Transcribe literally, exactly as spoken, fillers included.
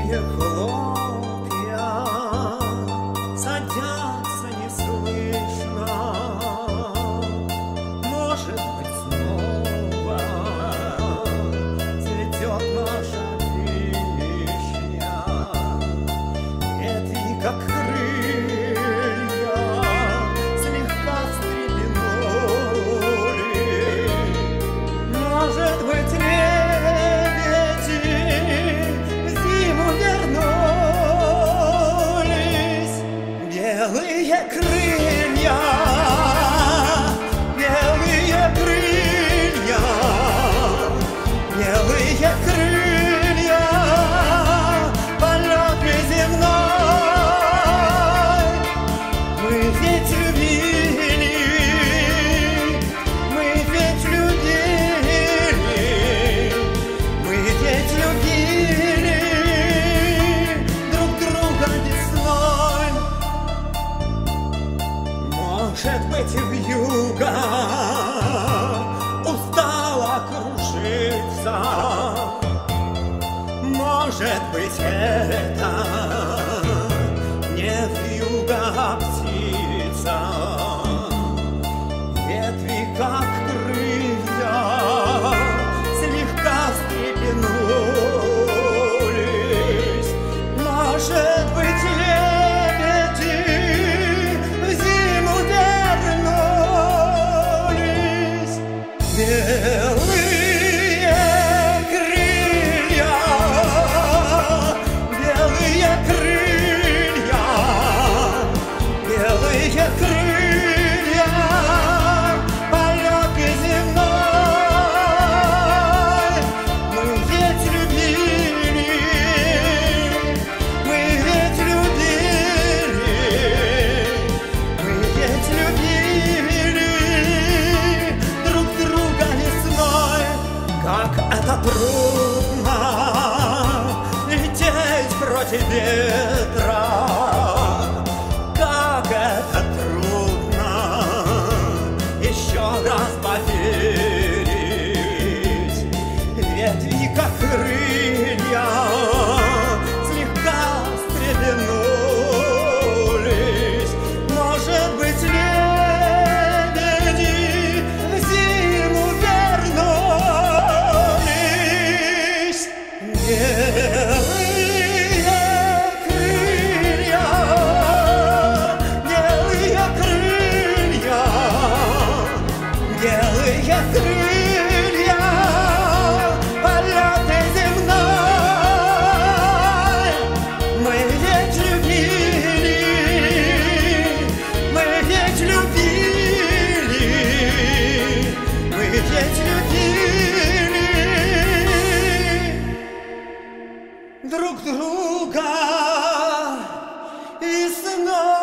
белые хлопья садятся неслышно. Может быть, снова цветет наша вишня. Ветви, как крылья, слегка встрепенули. Может быть, лебеди в зиму вернулись. Белые крылья, белые крылья, белые крылья, полет неземной. Мы ведь любили, мы ведь любили, мы ведь любили друг друга весной. Может быть, вьюга устала кружиться. Может быть, это не вьюга, а птица. Ветви, как крылья, слегка встрепенулись. Может быть, лебеди в зиму вернулись. Белые крылья, белые крылья, белые крылья, полет неземной. Мы ведь любили, мы ведь любили, мы ведь любили друг друга весной. Как это трудно лететь против ветра, как это трудно еще раз поверить. Ветви, как крылья, слегка встрепенулись. Может быть, лебеди в зиму вернулись. Белые крылья, белые крылья, белые крылья, полет неземной. Мы ведь любили, мы ведь любили, мы ведь любили друг друга весной.